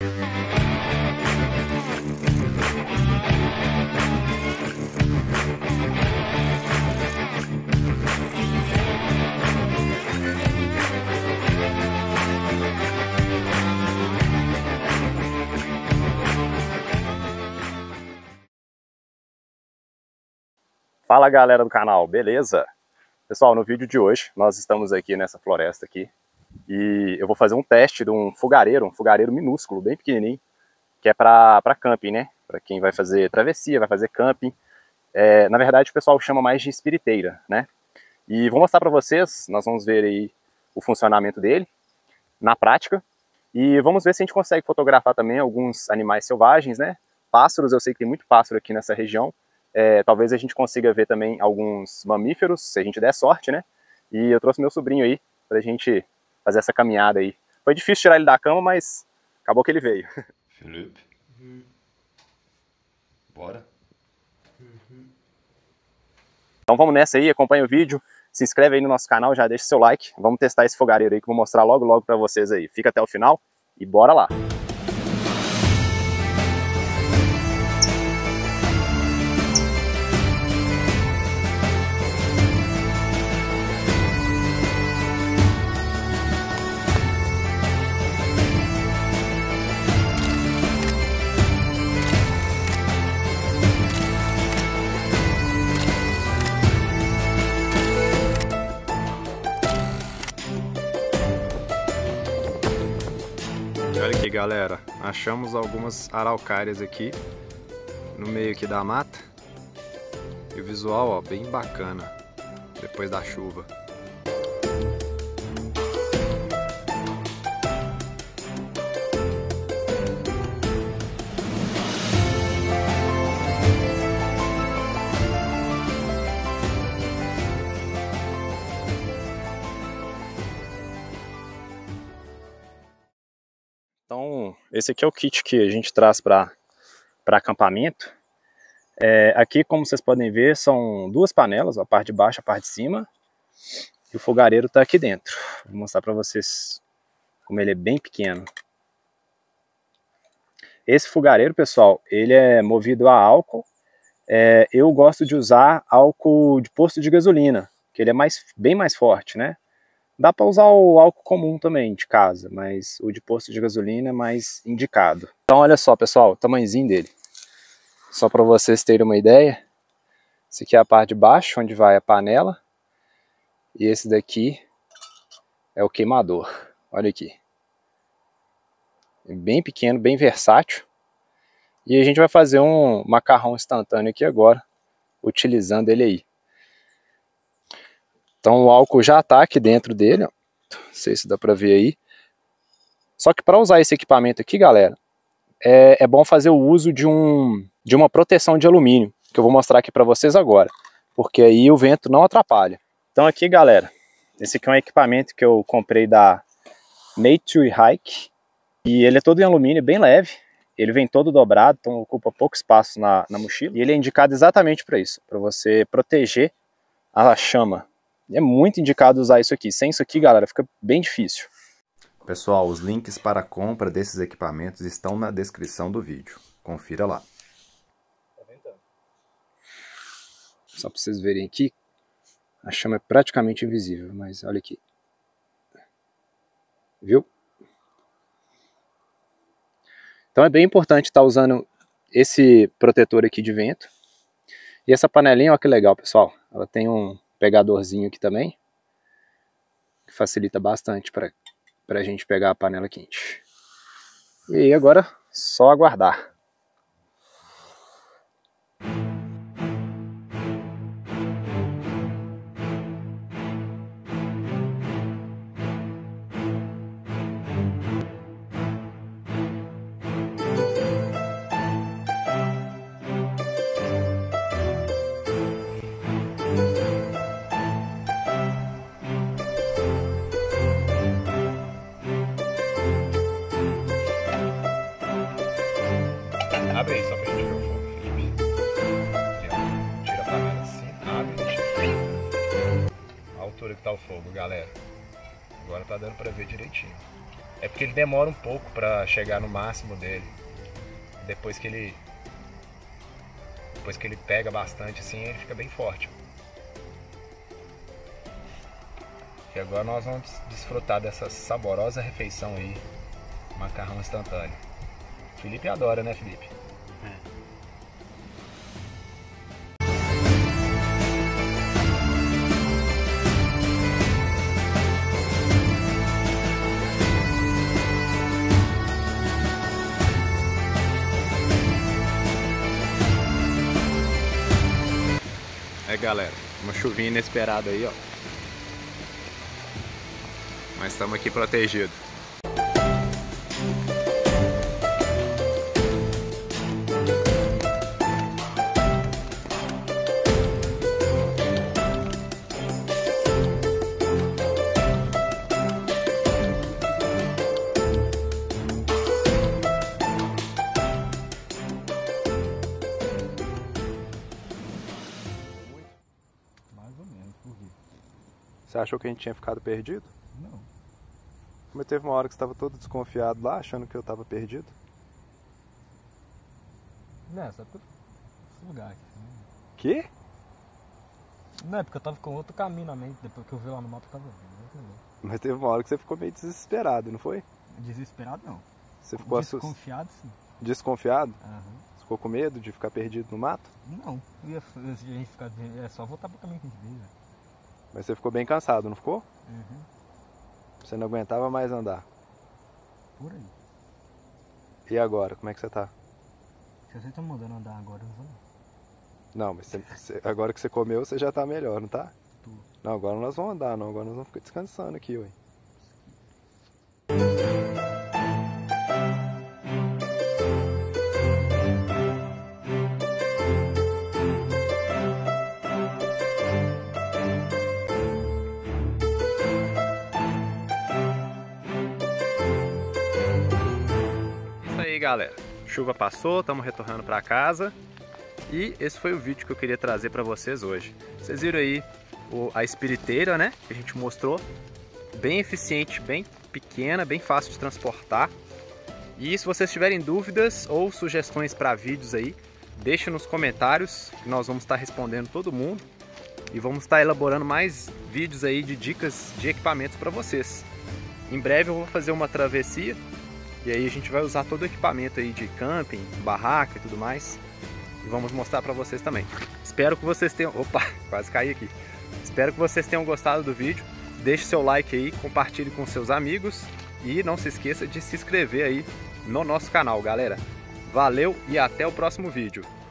Fala galera do canal, beleza? Pessoal, no vídeo de hoje nós estamos aqui nessa floresta aqui e eu vou fazer um teste de um fogareiro minúsculo, bem pequenininho, que é para camping, né? Para quem vai fazer travessia, vai fazer camping. Na verdade o pessoal chama mais de espiriteira, né? E vou mostrar para vocês, nós vamos ver aí o funcionamento dele na prática e vamos ver se a gente consegue fotografar também alguns animais selvagens, né? Pássaros, eu sei que tem muito pássaro aqui nessa região. Talvez a gente consiga ver também alguns mamíferos, se a gente der sorte, né? E eu trouxe meu sobrinho aí pra gente fazer essa caminhada aí. Foi difícil tirar ele da cama, mas acabou que ele veio. Felipe. Bora. Então vamos nessa aí, acompanha o vídeo, se inscreve aí no nosso canal, já deixa seu like. Vamos testar esse fogareiro aí que eu vou mostrar logo logo pra vocês aí. Fica até o final e bora lá! Olha aqui galera, achamos algumas araucárias aqui no meio aqui da mata e o visual ó, bem bacana depois da chuva. Então, esse aqui é o kit que a gente traz para acampamento. Aqui, como vocês podem ver, são duas panelas, a parte de baixo e a parte de cima. E o fogareiro está aqui dentro. Vou mostrar para vocês como ele é bem pequeno. Esse fogareiro, pessoal, ele é movido a álcool. Eu gosto de usar álcool de posto de gasolina, que ele é bem mais forte, né? Dá para usar o álcool comum também de casa, mas o de posto de gasolina é mais indicado. Então olha só pessoal, o tamanhozinho dele. Só para vocês terem uma ideia. Esse aqui é a parte de baixo, onde vai a panela. E esse daqui é o queimador. Olha aqui. É bem pequeno, bem versátil. E a gente vai fazer um macarrão instantâneo aqui agora, utilizando ele aí. Então o álcool já está aqui dentro dele, ó. Não sei se dá para ver aí. Só que para usar esse equipamento aqui, galera, é bom fazer o uso de uma proteção de alumínio, que eu vou mostrar aqui para vocês agora, porque aí o vento não atrapalha. Então aqui, galera, esse aqui é um equipamento que eu comprei da Nature Hike, e ele é todo em alumínio, bem leve. Ele vem todo dobrado, então ocupa pouco espaço na mochila, e ele é indicado exatamente para isso, para você proteger a chama. É muito indicado usar isso aqui. Sem isso aqui, galera, fica bem difícil. Pessoal, os links para a compra desses equipamentos estão na descrição do vídeo. Confira lá. Só para vocês verem aqui, a chama é praticamente invisível, mas olha aqui. Viu? Então é bem importante estar usando esse protetor aqui de vento. E essa panelinha, olha que legal, pessoal. Ela tem um pegadorzinho aqui também, que facilita bastante para a gente pegar a panela quente. E aí agora, só aguardar. Abre aí só pra gente ver o fogo, Felipe. Aqui, ó. Tira a panela assim, abre e deixa. A altura que tá o fogo, galera. Agora tá dando pra ver direitinho. É porque ele demora um pouco para chegar no máximo dele. Depois que ele pega bastante assim, ele fica bem forte. E agora nós vamos desfrutar dessa saborosa refeição aí, macarrão instantâneo. Felipe adora, né, Felipe? É, galera, uma chuvinha inesperada aí, ó. Mas estamos aqui protegidos. Mais ou menos, por quê? Você achou que a gente tinha ficado perdido? Não. Mas teve uma hora que você estava todo desconfiado lá, achando que eu estava perdido. Não, só por esse lugar aqui. Que? Não, é porque eu tava com outro caminho na mente, depois que eu vi lá no mapa eu tava vendo. Mas teve uma hora que você ficou meio desesperado, não foi? Desesperado não. Você ficou Desconfiado sim. desconfiado? Aham. Você ficou com medo de ficar perdido no mato? Não, a gente ficar, é só voltar pro caminho que a gente veio. Mas você ficou bem cansado, não ficou? Uhum. Você não aguentava mais andar. Por aí. E agora, como é que você tá? Se você tá mandando andar agora, eu não vou não. Não, mas agora que você comeu, você já tá melhor, não tá? Tô. Não, agora nós vamos andar, não. Agora nós vamos ficar descansando aqui, ué. Isso aí, galera. Chuva passou, estamos retornando para casa. E esse foi o vídeo que eu queria trazer para vocês hoje. Vocês viram aí a espiriteira, né? Que a gente mostrou. Bem eficiente, bem pequena, bem fácil de transportar. E se vocês tiverem dúvidas ou sugestões para vídeos aí, deixa nos comentários, que nós vamos estar respondendo todo mundo. E vamos estar elaborando mais vídeos aí de dicas de equipamentos para vocês. Em breve eu vou fazer uma travessia. E aí a gente vai usar todo o equipamento aí de camping, barraca e tudo mais. E vamos mostrar para vocês também. Espero que vocês tenham... Opa, quase caí aqui. Espero que vocês tenham gostado do vídeo. Deixe seu like aí, compartilhe com seus amigos. E não se esqueça de se inscrever aí no nosso canal, galera. Valeu e até o próximo vídeo.